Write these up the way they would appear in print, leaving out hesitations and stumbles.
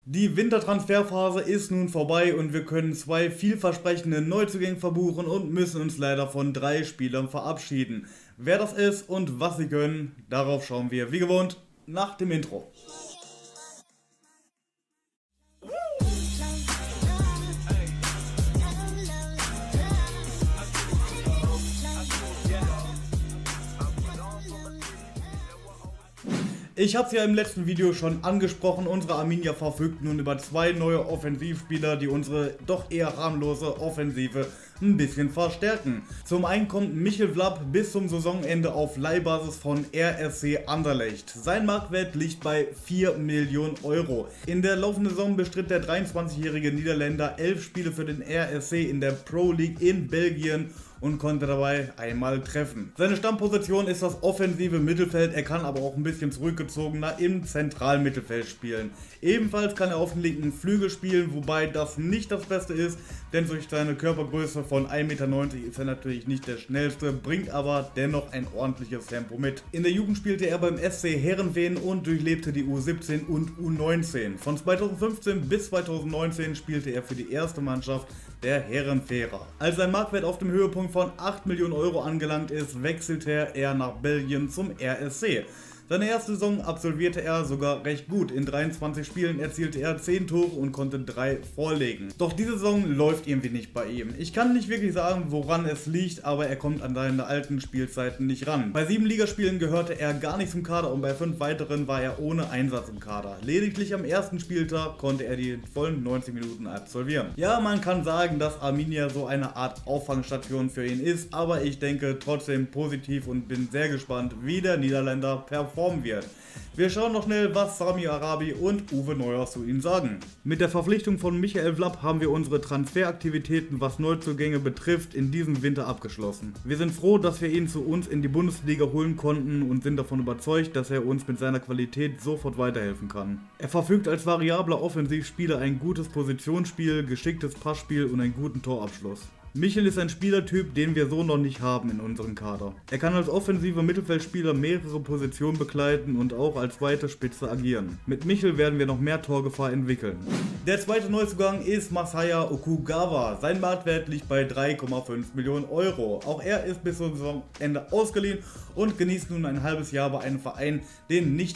Die Wintertransferphase ist nun vorbei und wir können zwei vielversprechende Neuzugänge verbuchen und müssen uns leider von 3 Spielern verabschieden. Wer das ist und was sie können, darauf schauen wir wie gewohnt nach dem Intro. Ich habe es ja im letzten Video schon angesprochen, unsere Arminia verfügt nun über 2 neue Offensivspieler, die unsere doch eher harmlose Offensive ein bisschen verstärken. Zum einen kommt Michel Vlap bis zum Saisonende auf Leihbasis von RSC Anderlecht. Sein Marktwert liegt bei 4 Millionen Euro. In der laufenden Saison bestritt der 23-jährige Niederländer 11 Spiele für den RSC in der Pro League in Belgien und konnte dabei einmal treffen. Seine Stammposition ist das offensive Mittelfeld, er kann aber auch ein bisschen zurückgezogener im zentralen Mittelfeld spielen. Ebenfalls kann er auf dem linken Flügel spielen, wobei das nicht das Beste ist, denn durch seine Körpergröße von 1,90 Meter ist er natürlich nicht der schnellste, bringt aber dennoch ein ordentliches Tempo mit. In der Jugend spielte er beim SC Heerenveen und durchlebte die U17 und U19. Von 2015 bis 2019 spielte er für die erste Mannschaft der Herrenverer. Als sein Marktwert auf dem Höhepunkt von 8 Millionen Euro angelangt ist, wechselte er nach Belgien zum RSC. Seine erste Saison absolvierte er sogar recht gut. In 23 Spielen erzielte er 10 Tore und konnte 3 vorlegen. Doch diese Saison läuft irgendwie nicht bei ihm. Ich kann nicht wirklich sagen, woran es liegt, aber er kommt an seine alten Spielzeiten nicht ran. Bei 7 Ligaspielen gehörte er gar nicht zum Kader und bei 5 weiteren war er ohne Einsatz im Kader. Lediglich am ersten Spieltag konnte er die vollen 90 Minuten absolvieren. Ja, man kann sagen, dass Arminia so eine Art Auffangstation für ihn ist, aber ich denke trotzdem positiv und bin sehr gespannt, wie der Niederländer performt wird. Wir schauen noch schnell, was Sami Arabi und Uwe Neuhaus zu ihm sagen. Mit der Verpflichtung von Michael Vlap haben wir unsere Transferaktivitäten, was Neuzugänge betrifft, in diesem Winter abgeschlossen. Wir sind froh, dass wir ihn zu uns in die Bundesliga holen konnten und sind davon überzeugt, dass er uns mit seiner Qualität sofort weiterhelfen kann. Er verfügt als variabler Offensivspieler ein gutes Positionsspiel, geschicktes Passspiel und einen guten Torabschluss. Michel ist ein Spielertyp, den wir so noch nicht haben in unserem Kader. Er kann als offensiver Mittelfeldspieler mehrere Positionen bekleiden und auch als zweite Spitze agieren. Mit Michel werden wir noch mehr Torgefahr entwickeln. Der zweite Neuzugang ist Masaya Okugawa. Sein Marktwert liegt bei 3,5 Millionen Euro. Auch er ist bis zum Saisonende ausgeliehen und genießt nun ein halbes Jahr bei einem Verein, den nicht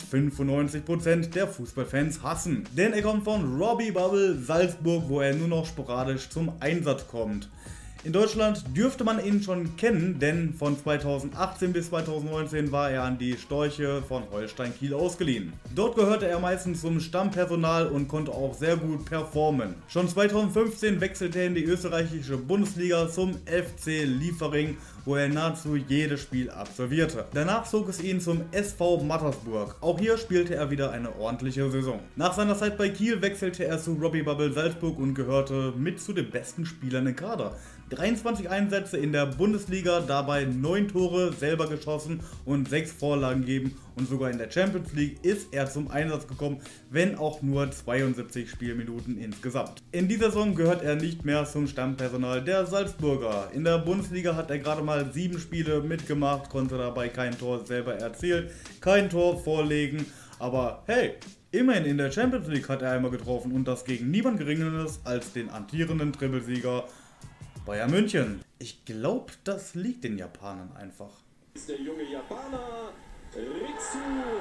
95% der Fußballfans hassen. Denn er kommt von Robbie Bubble Salzburg, wo er nur noch sporadisch zum Einsatz kommt. In Deutschland dürfte man ihn schon kennen, denn von 2018 bis 2019 war er an die Störche von Holstein Kiel ausgeliehen. Dort gehörte er meistens zum Stammpersonal und konnte auch sehr gut performen. Schon 2015 wechselte er in die österreichische Bundesliga zum FC Liefering, wo er nahezu jedes Spiel absolvierte. Danach zog es ihn zum SV Mattersburg. Auch hier spielte er wieder eine ordentliche Saison. Nach seiner Zeit bei Kiel wechselte er zu Robbie Bubble Salzburg und gehörte mit zu den besten Spielern im Kader. 23 Einsätze in der Bundesliga, dabei 9 Tore selber geschossen und 6 Vorlagen gegeben und sogar in der Champions League ist er zum Einsatz gekommen, wenn auch nur 72 Spielminuten insgesamt. In dieser Saison gehört er nicht mehr zum Stammpersonal der Salzburger. In der Bundesliga hat er gerade mal 7 Spiele mitgemacht, konnte dabei kein Tor selber erzielen, kein Tor vorlegen, aber hey! Immerhin in der Champions League hat er einmal getroffen und das gegen niemand Geringeres als den amtierenden Trippelsieger Bayern München. Ich glaube, das liegt den Japanern einfach. Ist der junge Japaner Ritsu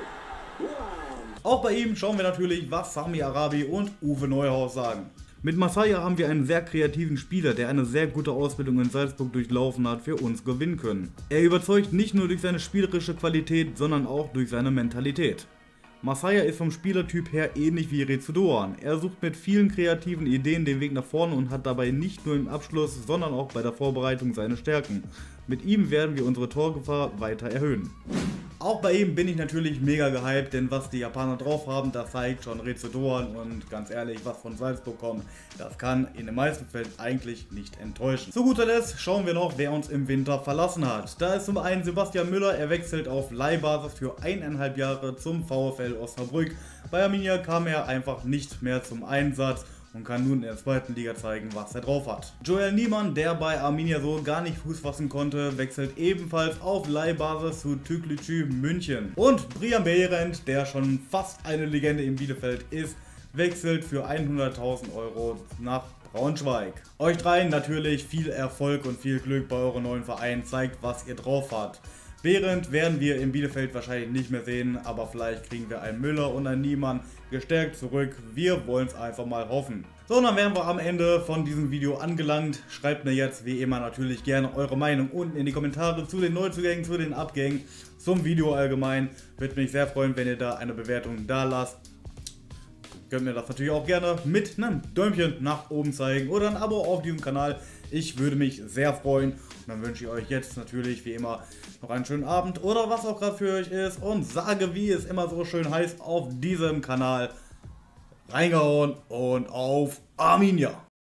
Uran. Auch bei ihm schauen wir natürlich, was Sami Arabi und Uwe Neuhaus sagen. Mit Masaya haben wir einen sehr kreativen Spieler, der eine sehr gute Ausbildung in Salzburg durchlaufen hat, für uns gewinnen können. Er überzeugt nicht nur durch seine spielerische Qualität, sondern auch durch seine Mentalität. Masaya ist vom Spielertyp her ähnlich wie Ritsu Doan. Er sucht mit vielen kreativen Ideen den Weg nach vorne und hat dabei nicht nur im Abschluss, sondern auch bei der Vorbereitung seine Stärken. Mit ihm werden wir unsere Torgefahr weiter erhöhen. Auch bei ihm bin ich natürlich mega gehypt, denn was die Japaner drauf haben, das zeigt schon Ritsu Doan und ganz ehrlich, was von Salzburg kommt, das kann in den meisten Fällen eigentlich nicht enttäuschen. Zu guter Letzt schauen wir noch, wer uns im Winter verlassen hat. Da ist zum einen Sebastian Müller, er wechselt auf Leihbasis für 1,5 Jahre zum VfL Osnabrück. Bei Arminia kam er einfach nicht mehr zum Einsatz und kann nun in der zweiten Liga zeigen, was er drauf hat. Joel Niemann, der bei Arminia so gar nicht Fuß fassen konnte, wechselt ebenfalls auf Leihbasis zu Türkgücü München. Und Brian Behrendt, der schon fast eine Legende in Bielefeld ist, wechselt für 100.000 Euro nach Braunschweig. Euch dreien natürlich viel Erfolg und viel Glück bei eurem neuen Verein, zeigt, was ihr drauf habt. Behrend werden wir in Bielefeld wahrscheinlich nicht mehr sehen, aber vielleicht kriegen wir einen Müller und einen Niemann gestärkt zurück. Wir wollen es einfach mal hoffen. So, dann wären wir am Ende von diesem Video angelangt. Schreibt mir jetzt wie immer natürlich gerne eure Meinung unten in die Kommentare zu den Neuzugängen, zu den Abgängen, zum Video allgemein. Würde mich sehr freuen, wenn ihr da eine Bewertung da lasst. Könnt mir das natürlich auch gerne mit einem Däumchen nach oben zeigen oder ein Abo auf diesem Kanal. Ich würde mich sehr freuen. Und dann wünsche ich euch jetzt natürlich wie immer noch einen schönen Abend oder was auch gerade für euch ist. Und sage, wie es immer so schön heißt auf diesem Kanal, reingehauen und auf Arminia.